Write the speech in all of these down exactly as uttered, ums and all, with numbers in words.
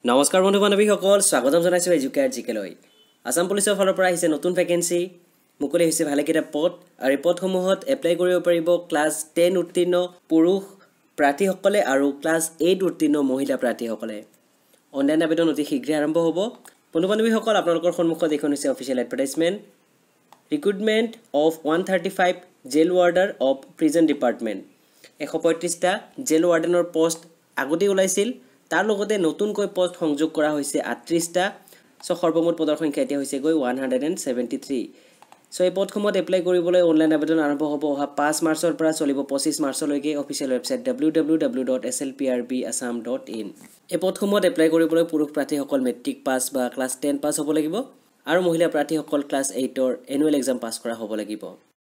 নমস্কাৰ বন্ধু বান্ধৱীসকল, স্বাগতম জনাইছোঁ এডুকেয়াৰ জিকেলৈ। আসাম পুলিচৰ ফালৰ পৰা আহিছে নতুন ভেকেন্সি, মুকলি হৈছে ভালেকেইটা পদ, আৰু এই পদসমূহত এপ্লাই কৰিব পাৰিব ক্লাছ টেন উত্তীৰ্ণ পুৰুষ প্ৰাৰ্থীসকলে আৰু ক্লাছ এইট উত্তীৰ্ণ মহিলা প্ৰাৰ্থীসকলে। অনলাইন আবেদন অতি শীঘ্ৰে আৰম্ভ হ'ব। বন্ধু বান্ধৱীসকল, আপোনালোকৰ সন্মুখত এইখন হৈছে official advertisement. Recruitment of one thirty five jail warder of prison department. এশ পঁয়ত্ৰিছটা জেল ৱাৰ্ডেনৰ পষ্ট আগতেই ওলাইছিল, তাৰ লগতে নতুনকৈ পদ সংযোগ কৰা হৈছে আঠত্ৰিছটা। চ' সৰ্বমুঠ পদৰ সংখ্যা এতিয়া হৈছে গৈ one hundred and seventy three. So' এই পদসমূহত এপ্লাই কৰিবলৈ অনলাইন আবেদন আৰম্ভ হ'ব অহা পাঁচ মাৰ্চৰ পৰা চলিব পঁচিছ মাৰ্চলৈকে। Official website W W W dot S L P R B Assam dot in. এই পদসমূহত এপ্লাই কৰিবলৈ পুৰুষ প্ৰাৰ্থীসকল মেট্ৰিক পাছ বা ক্লাছ টেন পাছ হ'ব লাগিব, আৰু মহিলা প্ৰাৰ্থীসকল ক্লাছ এইটৰ এনুৱেল এক্সাম পাছ কৰা হ'ব লাগিব।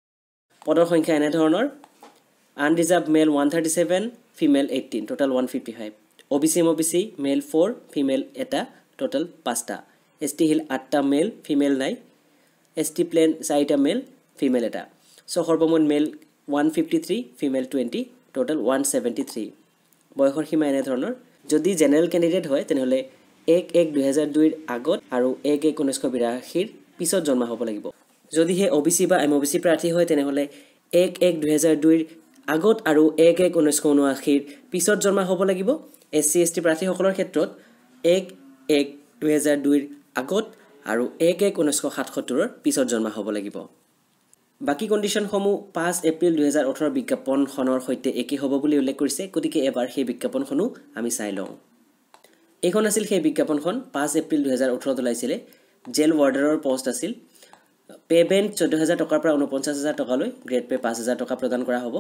পদৰ সংখ্যা এনেধৰণৰ: unreserved male one thirty seven, female eighteen, total one fifty five. O' B C M O' B C male four, female এটা, টোটেল পাঁচটা। এছ টি হিল আঠটা মেল, ফিমেল নাই। এছ টি প্লেন চাৰিটা মেল, ফিমেল এটা। So' সৰ্বমুঠ male one fifty three, female twenty, total one seventy three. বয়সৰ সীমা এনেধৰণৰ: যদি জেনেৰেল কেণ্ডিডেট হয় তেনেহ'লে এক এক দুহেজাৰ দুইৰ আগত আৰু এক এক ঊনৈছশ বিৰাশীৰ পিছত জন্ম হ'ব লাগিব। যদিহে অ' বি চি বা এম অ' বি চি প্ৰাৰ্থী হয় তেনেহ'লে এক এক দুহেজাৰ দুইৰ আগত আৰু এক এক ঊনৈছশ ঊনআশীৰ পিছত জন্ম হ'ব লাগিব। এছ চি এছ টি প্ৰাৰ্থীসকলৰ ক্ষেত্ৰত এক এক দুহেজাৰ দুইৰ আগত আৰু এক এক ঊনৈছশ সাতসত্তৰৰ পিছত জন্ম হ'ব লাগিব। বাকী কণ্ডিশ্যনসমূহ পাঁচ এপ্ৰিল দুহেজাৰ ওঠৰৰ বিজ্ঞাপনখনৰ সৈতে একেই হ'ব বুলি উল্লেখ কৰিছে, গতিকে এবাৰ সেই বিজ্ঞাপনখনো আমি চাই লওঁ। এইখন আছিল সেই বিজ্ঞাপনখন, পাঁচ এপ্ৰিল দুহেজাৰ ওঠৰত ওলাইছিলে। জেল ৱাৰ্ডাৰৰ পষ্ট আছিল। পে'মেণ্ট চৈধ্য হাজাৰ টকাৰ পৰা ঊনপঞ্চাছ হাজাৰ টকালৈ, গ্ৰেড পে' পাঁচ হাজাৰ টকা প্ৰদান কৰা হ'ব।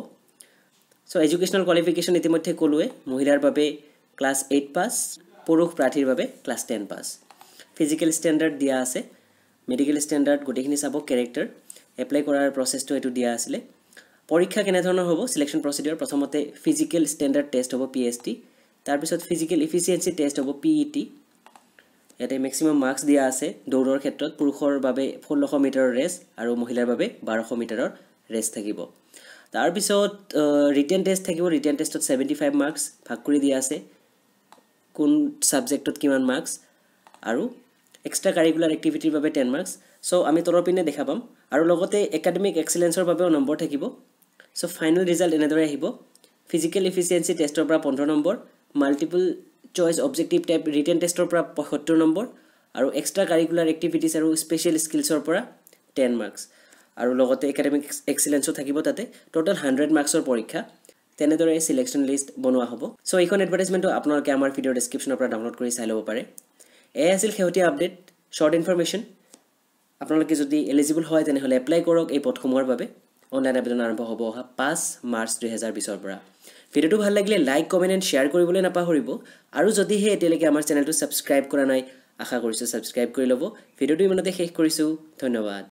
চ' এডুকেশ্যনেল কোৱালিফিকেশ্যন ইতিমধ্যে ক'লোৱে, মহিলাৰ বাবে ক্লাছ এইট পাছ, পুৰুষ প্ৰাৰ্থীৰ বাবে class ten pass. Physical standard দিয়া আছে, মেডিকেল ষ্টেণ্ডাৰ্ড গোটেইখিনি চাব, কেৰেক্টাৰ। এপ্লাই কৰাৰ প্ৰচেছটো এইটো দিয়া আছিলে। পৰীক্ষা কেনেধৰণৰ হ'ব, চিলেকশ্যন প্ৰচিডিউৰ: প্ৰথমতে ফিজিকেল ষ্টেণ্ডাৰ্ড টেষ্ট হ'ব পি এছ টি, তাৰপিছত ফিজিকেল ইফিচিয়েঞ্চি টেষ্ট হ'ব পি ই টি। ইয়াতে মেক্সিমাম মাৰ্কছ দিয়া আছে। দৌৰৰ ক্ষেত্ৰত পুৰুষৰ বাবে ষোল্লশ মিটাৰৰ ৰেচ আৰু মহিলাৰ বাবে বাৰশ মিটাৰৰ ৰেচ থাকিব। তাৰপিছত ৰিটেন টেষ্ট থাকিব। ৰিটেন টেষ্টত ছেভেণ্টি ফাইভ মাৰ্কছ ভাগ কৰি দিয়া আছে, কোন ছাবজেক্টত কিমান মাৰ্কছ, আৰু এক্সট্ৰা কাৰিকুলাৰ এক্টিভিটিৰ বাবে টেন মাৰ্কছ। চ' আমি তলৰ পিনে দেখা পাম, আৰু লগতে একাডেমিক এক্সেলেঞ্চৰ বাবেও নম্বৰ থাকিব। চ' ফাইনেল ৰিজাল্ট এনেদৰে আহিব: ফিজিকেল ইফিচিয়েঞ্চি টেষ্টৰ পৰা পোন্ধৰ নম্বৰ, multiple choice objective type written টেষ্টৰ পৰা পঁয়সত্তৰ নম্বৰ, আৰু এক্সট্ৰা কাৰিকুলাৰ এক্টিভিটিছ আৰু স্পেচিয়েল স্কিলছৰ পৰা টেন মাৰ্কছ, আৰু লগতে একাডেমিক এক্সেলেঞ্চো থাকিব তাতে। টোটেল হাণ্ড্ৰেড মাৰ্কছৰ পৰীক্ষা। তেনেদৰে চিলেকশ্যন লিষ্ট বনোৱা হ'ব। চ' এইখন এডভাৰটাইজমেণ্টটো আপোনালোকে আমাৰ ভিডিঅ'ৰ ডেছক্ৰিপশ্যনৰ পৰা ডাউনলোড কৰি চাই ল'ব পাৰে। এয়াই আছিল শেহতীয়া আপডেট, শ্বৰ্ট ইনফৰমেশ্যন। আপোনালোকে যদি এলিজিবল হয় তেনেহ'লে এপ্লাই কৰক এই পদসমূহৰ বাবে। অনলাইন আবেদন আৰম্ভ হ'ব অহা পাঁচ মাৰ্চ দুহেজাৰ বিছৰ পৰা। ভিডিঅ'টো ভাল লাগিলে লাইক, কমেণ্ট এণ্ড শ্বেয়াৰ কৰিবলৈ নাপাহৰিব, আৰু যদিহে এতিয়ালৈকে আমাৰ চেনেলটো ছাবস্ক্ৰাইব কৰা নাই, আশা কৰিছোঁ ছাবস্ক্ৰাইব কৰি ল'ব। ভিডিঅ'টো ইমানতে শেষ কৰিছোঁ। ধন্যবাদ।